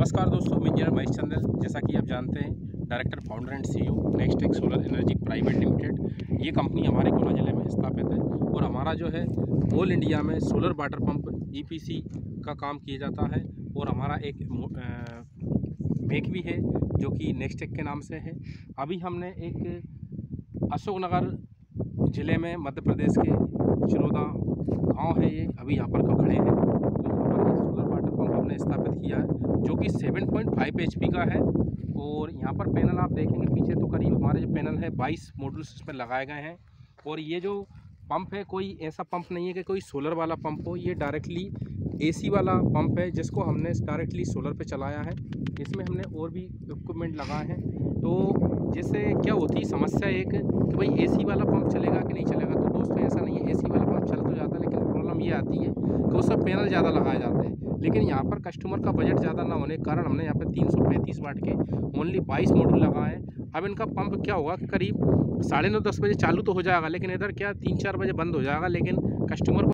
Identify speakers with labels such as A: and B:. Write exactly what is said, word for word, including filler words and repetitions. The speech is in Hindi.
A: नमस्कार दोस्तों, मैं इंजीनियर महेश चंदल। जैसा कि आप जानते हैं, director, founder and CEO Nextech solar energy private limited. ये कंपनी हमारे गुना जिले में स्थापित है और हमारा जो है ऑल इंडिया में सोलर वाटर पंप ईपीसी का काम किया जाता है। और हमारा एक मेक भी है जो कि नेक्सटेक के नाम से है। अभी हमने एक अशोकनगर ज़िले में मध्य प्रदेश के चिरौदा गांव है, ये अभी यहाँ पर खड़े हैं। तो यहाँ पर एक सोलर वाटर पंप हमने स्थापित किया है जो कि सात पॉइंट पाँच एचपी का है। और यहाँ पर पैनल आप देखेंगे पीछे, तो करीब हमारे जो पैनल है बाईस मॉड्यूल्स इसमें लगाए गए हैं। और ये जो पंप है, कोई ऐसा पंप नहीं है कि कोई सोलर वाला पंप हो, ये डायरेक्टली एसी वाला पंप है जिसको हमने डायरेक्टली सोलर पे चलाया है। इसमें हमने और भी इक्विपमेंट लगाए हैं। तो जैसे क्या होती समस्या एक कि भाई एसी वाला पंप चलेगा कि नहीं चलेगा, तो दोस्तों ऐसा नहीं है। एसी वाला पंप चल तो जाता है, लेकिन प्रॉब्लम ये आती है कि उसमें पैनल ज़्यादा लगाए जाते हैं। लेकिन यहाँ पर कस्टमर का बजट ज़्यादा ना होने के कारण हमने यहाँ पर तीन सौ पैंतीस वाट के ओनली बाईस मॉड्यूल लगाए हैं। अब इनका पंप क्या होगा कि करीब साढ़े नौ दस बजे चालू तो हो जाएगा, लेकिन इधर क्या तीन चार बजे बंद हो जाएगा। लेकिन कस्टमर को